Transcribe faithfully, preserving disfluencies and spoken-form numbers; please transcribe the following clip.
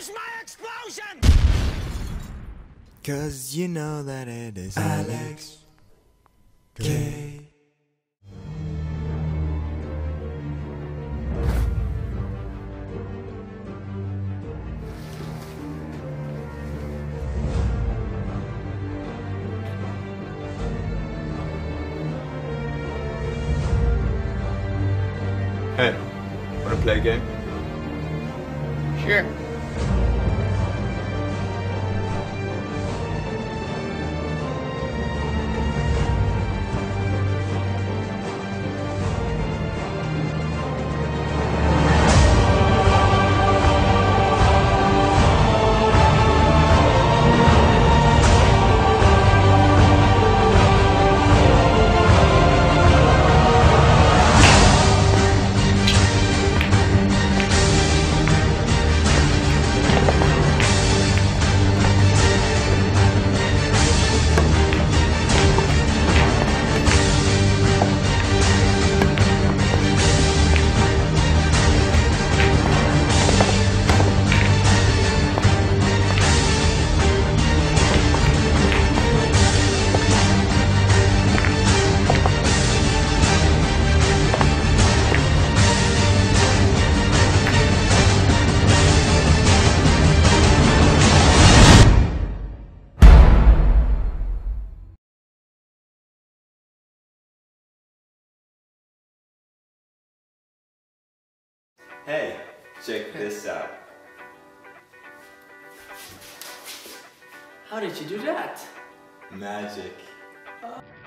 Where's my explosion? Cause you know that it is Alex K. Hey, wanna play a game? Sure. Hey, check this out. How did you do that? Magic. Uh